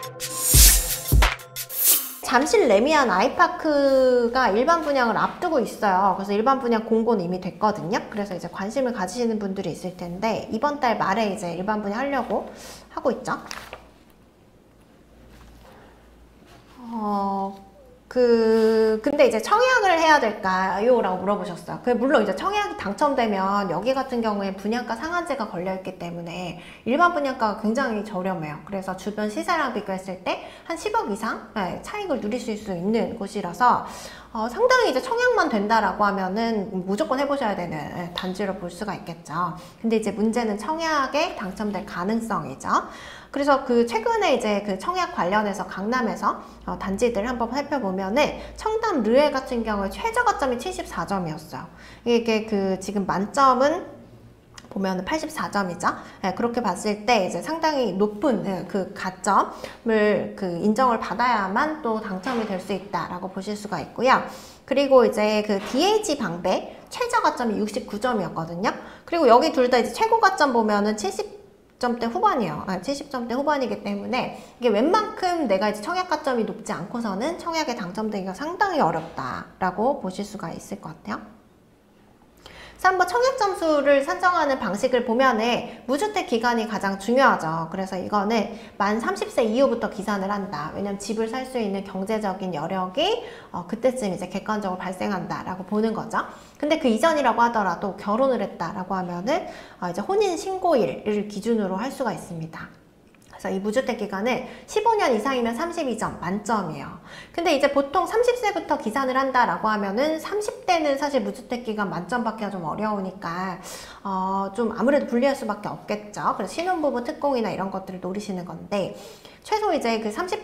잠실 레미안 아이파크가 일반 분양을 앞두고 있어요. 그래서 일반 분양 공고는 이미 됐거든요. 그래서 이제 관심을 가지시는 분들이 있을 텐데 이번 달 말에 이제 일반 분양 하려고 하고 있죠. 근데 이제 청약을 해야 될까요? 라고 물어보셨어요. 물론 이제 청약이 당첨되면 여기 같은 경우에 분양가 상한제가 걸려있기 때문에 일반 분양가가 굉장히 저렴해요. 그래서 주변 시세랑 비교했을 때 한 10억 이상 차익을 누리실 수 있는 곳이라서 상당히 이제 청약만 된다라고 하면은 무조건 해보셔야 되는 단지로 볼 수가 있겠죠. 근데 이제 문제는 청약에 당첨될 가능성이죠. 그래서 최근에 이제 청약 관련해서 강남에서 단지들 한번 살펴보면은 청담 르에 같은 경우에 최저 가점이 74점이었어요. 이게 지금 만점은 보면 84점이죠. 그렇게 봤을 때 이제 상당히 높은 그 가점을 인정을 받아야만 또 당첨이 될 수 있다라고 보실 수가 있고요. 그리고 이제 DH 방배 최저 가점이 69점이었거든요. 그리고 여기 둘 다 이제 최고 가점 보면은 70점대 후반이에요. 70점대 후반이기 때문에 이게 웬만큼 내가 이제 청약 가점이 높지 않고서는 청약에 당첨되기가 상당히 어렵다라고 보실 수가 있을 것 같아요. 그래서 한번 청약 점수를 산정하는 방식을 보면은 무주택 기간이 가장 중요하죠. 그래서 이거는 만 30세 이후부터 기산을 한다. 왜냐면 집을 살 수 있는 경제적인 여력이 그때쯤 이제 객관적으로 발생한다라고 보는 거죠. 근데 그 이전이라고 하더라도 결혼을 했다라고 하면은 이제 혼인 신고일을 기준으로 할 수가 있습니다. 그래서 이 무주택 기간은 15년 이상이면 32점 만점이에요. 근데 이제 보통 30세부터 기산을 한다라고 하면은 30대는 사실 무주택 기간 만점 받기가 좀 어려우니까 좀 아무래도 불리할 수밖에 없겠죠. 그래서 신혼부부 특공이나 이런 것들을 노리시는 건데 최소 이제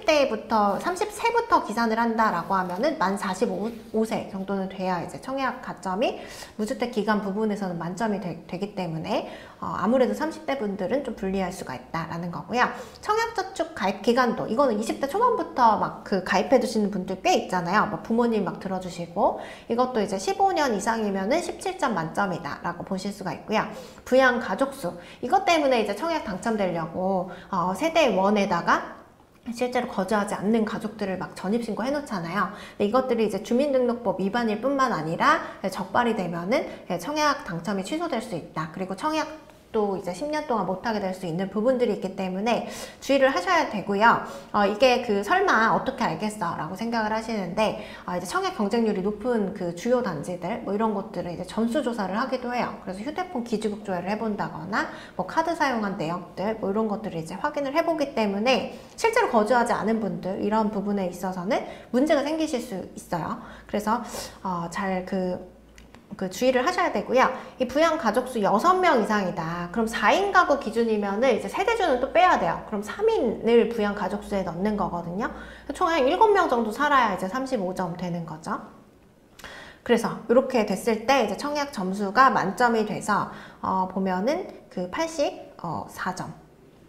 30세부터 기산을 한다라고 하면은 만 45세 정도는 돼야 이제 청약 가점이 무주택 기간 부분에서는 만점이 되기 때문에 아무래도 30대 분들은 좀 불리할 수가 있다라는 거고요. 청약저축 가입 기간도 이거는 20대 초반부터 막 가입해 두시는 분들 꽤 있잖아요. 뭐 부모님 막 들어주시고 이것도 이제 15년 이상이면은 17점 만점이다 라고 보실 수가 있고요. 부양 가족수 이것 때문에 이제 청약 당첨되려고 세대 원에다가 실제로 거주하지 않는 가족들을 막 전입신고 해놓잖아요. 근데 이것들이 이제 주민등록법 위반일 뿐만 아니라 적발이 되면은 청약 당첨이 취소될 수 있다. 그리고 청약도 이제 10년 동안 못하게 될 수 있는 부분들이 있기 때문에 주의를 하셔야 되고요. 이게 설마 어떻게 알겠어? 라고 생각을 하시는데 이제 청약 경쟁률이 높은 주요 단지들 뭐 이런 것들은 이제 전수조사를 하기도 해요. 그래서 휴대폰 기지국 조회를 해본다거나 뭐 카드 사용한 내역들 뭐 이런 것들을 이제 확인을 해보기 때문에 실제로 거주하지 않은 분들 이런 부분에 있어서는 문제가 생기실 수 있어요. 그래서 잘 주의를 하셔야 되고요. 이 부양 가족수 6명 이상이다. 그럼 4인 가구 기준이면은 이제 세대주는 또 빼야 돼요. 그럼 3인을 부양 가족수에 넣는 거거든요. 총 한 7명 정도 살아야 이제 35점 되는 거죠. 그래서 이렇게 됐을 때 이제 청약 점수가 만점이 돼서 보면은 84점.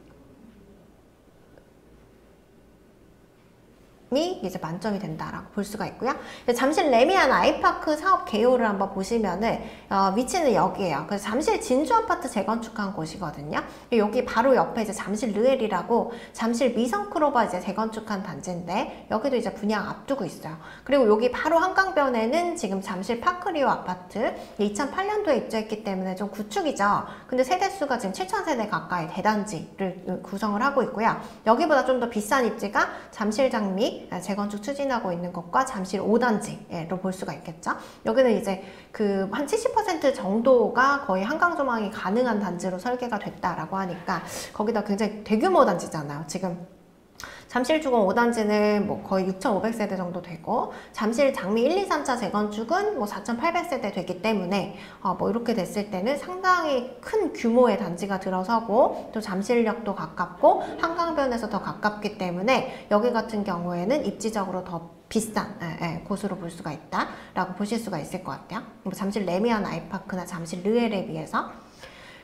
이제 만점이 된다라고 볼 수가 있고요. 잠실 레미안 아이파크 사업 개요를 한번 보시면은 위치는 여기에요. 그래서 잠실 진주 아파트 재건축한 곳이거든요. 여기 바로 옆에 이제 잠실 르엘이라고 잠실 미성크로바 이제 재건축한 단지인데 여기도 이제 분양 앞두고 있어요. 그리고 여기 바로 한강변에는 지금 잠실 파크리오 아파트 2008년도에 입주했기 때문에 좀 구축이죠. 근데 세대수가 지금 7,000세대 가까이 대단지를 구성을 하고 있고요. 여기보다 좀 더 비싼 입지가 잠실 장미 재건축 추진하고 있는 것과 잠실 5단지로 볼 수가 있겠죠. 여기는 이제 한 70% 정도가 거의 한강 조망이 가능한 단지로 설계가 됐다라고 하니까 거기다 굉장히 대규모 단지잖아요. 지금 잠실주공 5단지는 뭐 거의 6,500세대 정도 되고 잠실 장미 1, 2, 3차 재건축은 뭐 4,800세대 되기 때문에 뭐 이렇게 됐을 때는 상당히 큰 규모의 단지가 들어서고 또 잠실역도 가깝고 한강변에서 더 가깝기 때문에 여기 같은 경우에는 입지적으로 더 비싼 곳으로 볼 수가 있다라고 보실 수가 있을 것 같아요. 뭐 잠실 레미안 아이파크나 잠실 르엘에 비해서.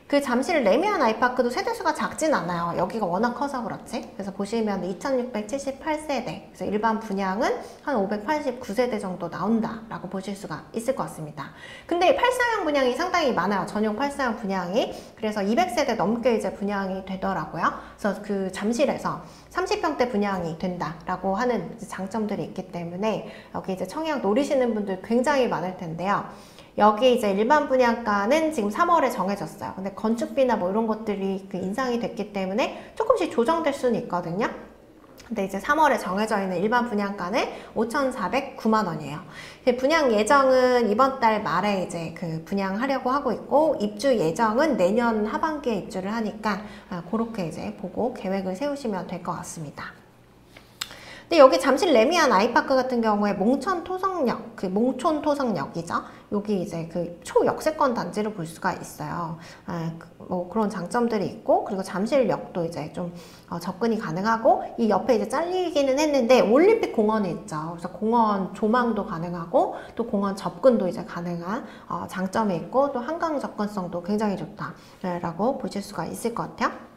그 잠실 레미안 아이파크도 세대수가 작진 않아요. 여기가 워낙 커서 그렇지. 그래서 보시면 2678세대, 그래서 일반 분양은 한 589세대 정도 나온다라고 보실 수가 있을 것 같습니다. 근데 84형 분양이 상당히 많아요. 전용 84형 분양이. 그래서 200세대 넘게 이제 분양이 되더라고요. 그래서 그 잠실에서 30평대 분양이 된다라고 하는 장점들이 있기 때문에 여기 이제 청약 노리시는 분들 굉장히 많을 텐데요. 여기 이제 일반 분양가는 지금 3월에 정해졌어요. 근데 건축비나 뭐 이런 것들이 그 인상이 됐기 때문에 조금씩 조정될 수는 있거든요. 근데 이제 3월에 정해져 있는 일반 분양가는 5,409만 원이에요. 분양 예정은 이번 달 말에 이제 그 분양하려고 하고 있고, 입주 예정은 내년 하반기에 입주를 하니까 그렇게 이제 보고 계획을 세우시면 될 것 같습니다. 근데 여기 잠실 레미안 아이파크 같은 경우에 몽촌 토성역이죠. 여기 이제 그 초역세권 단지를 볼 수가 있어요. 뭐 그런 장점들이 있고, 그리고 잠실역도 이제 좀 접근이 가능하고, 이 옆에 이제 잘리기는 했는데 올림픽 공원이 있죠. 그래서 공원 조망도 가능하고, 또 공원 접근도 이제 가능한 장점이 있고, 또 한강 접근성도 굉장히 좋다라고 보실 수가 있을 것 같아요.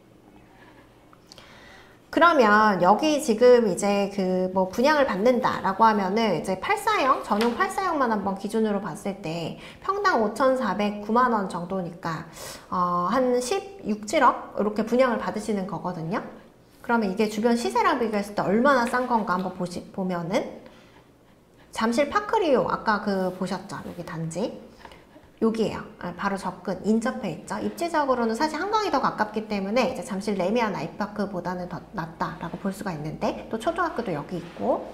그러면 여기 지금 이제 그 뭐 분양을 받는다라고 하면은 이제 84형, 전용 84형만 한번 기준으로 봤을 때 평당 5,409만 원 정도니까 한 16, 7억 이렇게 분양을 받으시는 거거든요. 그러면 이게 주변 시세랑 비교했을 때 얼마나 싼 건가 한번 보면은 잠실 파크리오 아까 그 보셨죠? 여기 단지. 여기에요. 바로 접근, 인접해 있죠. 입지적으로는 사실 한강이 더 가깝기 때문에 이제 잠실 레미안 아이파크보다는 더 낫다라고 볼 수가 있는데, 또 초등학교도 여기 있고,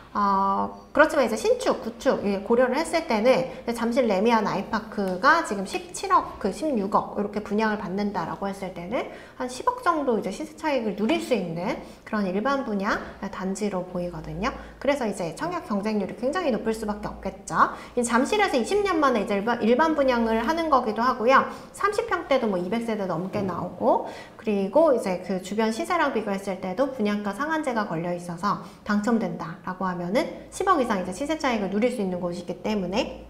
그렇지만 이제 신축, 구축 고려를 했을 때는 잠실 레미안 아이파크가 지금 17억, 16억 이렇게 분양을 받는다라고 했을 때는 한 10억 정도 이제 시세 차익을 누릴 수 있는 그런 일반 분양 단지로 보이거든요. 그래서 이제 청약 경쟁률이 굉장히 높을 수밖에 없겠죠. 잠실에서 20년 만에 이제 일반 분양을 하는 거기도 하고요. 30평대도 뭐 200세대 넘게 나오고, 그리고 이제 그 주변 시세랑 비교했을 때도 분양가 상한제가 걸려 있어서 당첨된다라고 하면은 10억 이상 이제 시세 차익을 누릴 수 있는 곳이기 때문에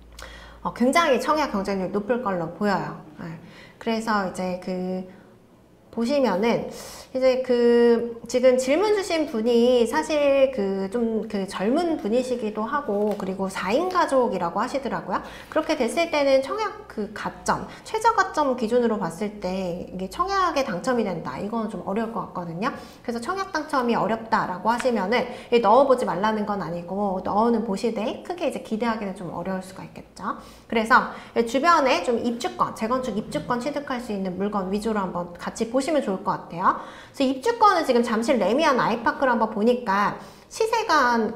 굉장히 청약 경쟁률이 높을 걸로 보여요. 그래서 이제 그 보시면은 이제 그 지금 질문 주신 분이 사실 그 좀 그 젊은 분이시기도 하고, 그리고 4인 가족이라고 하시더라고요. 그렇게 됐을 때는 청약 그 가점, 최저 가점 기준으로 봤을 때 이게 청약에 당첨이 된다, 이건 좀 어려울 것 같거든요. 그래서 청약 당첨이 어렵다라고 하시면은 넣어보지 말라는 건 아니고, 넣어는 보시되 크게 이제 기대하기는 좀 어려울 수가 있겠죠. 그래서 주변에 좀 입주권, 재건축 입주권 취득할 수 있는 물건 위주로 한번 같이 보시면 좋을 것 같아요. 그래서 입주권은 지금 잠실 레미안 아이파크를 한번 보니까 시세가 한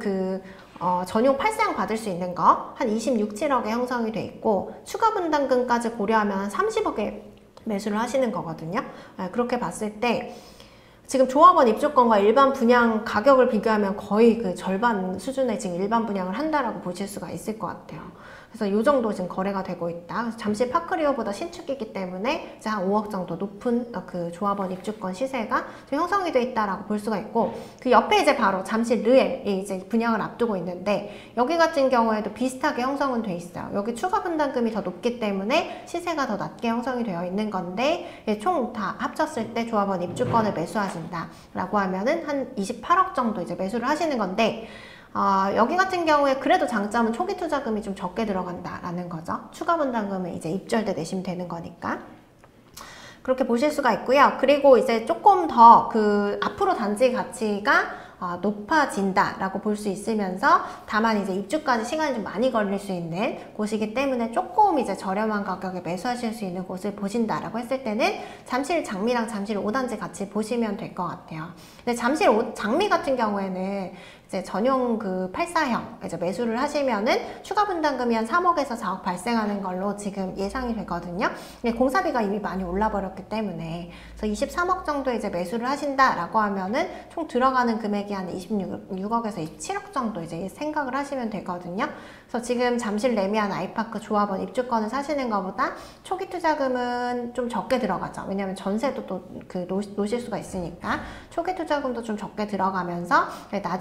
전용 84형 받을 수 있는 거 한 26, 7억에 형성이 돼 있고, 추가 분담금까지 고려하면 한 30억에 매수를 하시는 거거든요. 그렇게 봤을 때 지금 조합원 입주권과 일반 분양 가격을 비교하면 거의 그 절반 수준의 지금 일반 분양을 한다라고 보실 수가 있을 것 같아요. 그래서 이 정도 지금 거래가 되고 있다. 그래서 잠실 파크리오보다 신축이기 때문에 이제 한 5억 정도 높은 그 조합원 입주권 시세가 좀 형성이 돼 있다라고 볼 수가 있고, 그 옆에 이제 바로 잠실 르엘이 이제 분양을 앞두고 있는데, 여기 같은 경우에도 비슷하게 형성은 돼 있어요. 여기 추가 분담금이 더 높기 때문에 시세가 더 낮게 형성이 되어 있는 건데, 총 다 합쳤을 때 조합원 입주권을 매수하신다라고 하면은 한 28억 정도 이제 매수를 하시는 건데, 여기 같은 경우에 그래도 장점은 초기 투자금이 좀 적게 들어간다라는 거죠. 추가 분담금을 이제 입주할 때 내시면 되는 거니까. 그렇게 보실 수가 있고요. 그리고 이제 조금 더 그 앞으로 단지 가치가 높아진다라고 볼 수 있으면서, 다만 이제 입주까지 시간이 좀 많이 걸릴 수 있는 곳이기 때문에 조금 이제 저렴한 가격에 매수하실 수 있는 곳을 보신다라고 했을 때는 잠실 장미랑 잠실 5단지 같이 보시면 될 것 같아요. 근데 잠실 장미 같은 경우에는 이제 전용 그 84형 이제 매수를 하시면은 추가 분담금이 한 3억에서 4억 발생하는 걸로 지금 예상이 되거든요. 공사비가 이미 많이 올라버렸기 때문에, 그래서 23억 정도 이제 매수를 하신다라고 하면은 총 들어가는 금액이 한 26억에서 27억 정도 이제 생각을 하시면 되거든요. 그래서 지금 잠실 레미안 아이파크 조합원 입주권을 사시는 것보다 초기 투자금은 좀 적게 들어가죠. 왜냐하면 전세도 또 그 놓으실 수가 있으니까 초기 투자금도 좀 적게 들어가면서 나중에 이제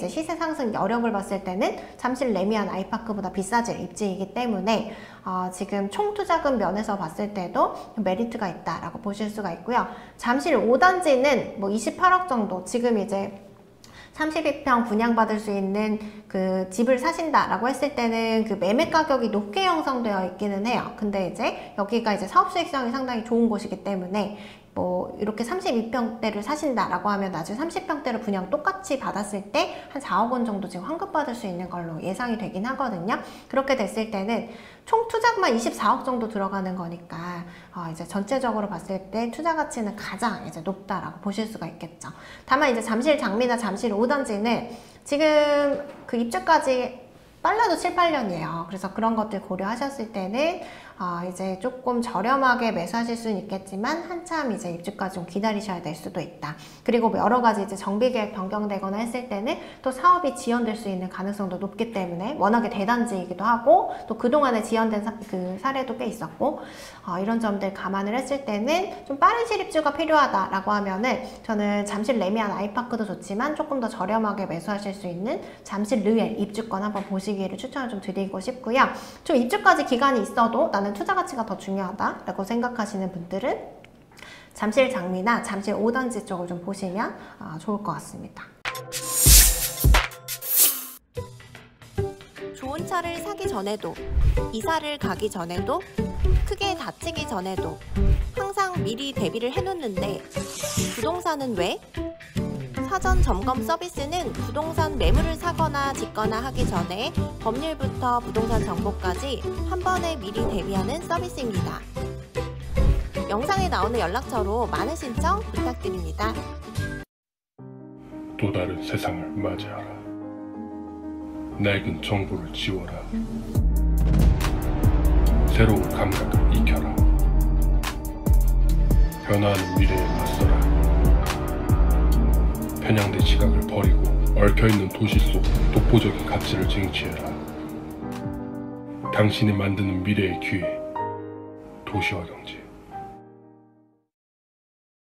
시세 상승 여력을 봤을 때는 잠실 레미안 아이파크보다 비싸질 입지이기 때문에 지금 총 투자금 면에서 봤을 때도 메리트가 있다라고 보실 수가 있고요. 잠실 5단지는 뭐 28억 정도, 지금 이제 32평 분양받을 수 있는 그 집을 사신다라고 했을 때는 그 매매 가격이 높게 형성되어 있기는 해요. 근데 이제 여기가 이제 사업 수익성이 상당히 좋은 곳이기 때문에 뭐 이렇게 32평대를 사신다라고 하면 나중에 30평대를 분양 똑같이 받았을 때 한 4억 원 정도 지금 환급받을 수 있는 걸로 예상이 되긴 하거든요. 그렇게 됐을 때는 총 투자금만 24억 정도 들어가는 거니까 이제 전체적으로 봤을 때 투자 가치는 가장 이제 높다라고 보실 수가 있겠죠. 다만 이제 잠실 장미나 잠실 5단지는 지금 그 입주까지 빨라도 7, 8년이에요. 그래서 그런 것들 고려하셨을 때는 이제 조금 저렴하게 매수하실 수는 있겠지만 한참 이제 입주까지 좀 기다리셔야 될 수도 있다. 그리고 여러 가지 이제 정비계획 변경되거나 했을 때는 또 사업이 지연될 수 있는 가능성도 높기 때문에, 워낙에 대단지이기도 하고 또 그동안에 지연된 그 사례도 꽤 있었고, 이런 점들 감안을 했을 때는 좀 빠른 실입주가 필요하다라고 하면은 저는 잠실 레미안 아이파크도 좋지만 조금 더 저렴하게 매수하실 수 있는 잠실 르엘 입주권 한번 보시기를 추천을 좀 드리고 싶고요. 좀 입주까지 기간이 있어도 나는 투자 가치가 더 중요하다라고 생각하시는 분들은 잠실 장미나 잠실 5단지 쪽을 좀 보시면 좋을 것 같습니다. 좋은 차를 사기 전에도, 이사를 가기 전에도, 크게 다치기 전에도 항상 미리 대비를 해놓는데 부동산은 왜? 사전 점검 서비스는 부동산 매물을 사거나 짓거나 하기 전에 법률부터 부동산 정보까지 한 번에 미리 대비하는 서비스입니다. 영상에 나오는 연락처로 많은 신청 부탁드립니다. 또 다른 세상을 맞이하라. 낡은 정보를 지워라. 새로운 감각을 익혀라. 변화하는 미래에 맞서라. 편향된 시각을 버리고 얽혀있는 도시 속 독보적인 가치를 쟁취해라. 당신이 만드는 미래의 기회, 도시화 경제.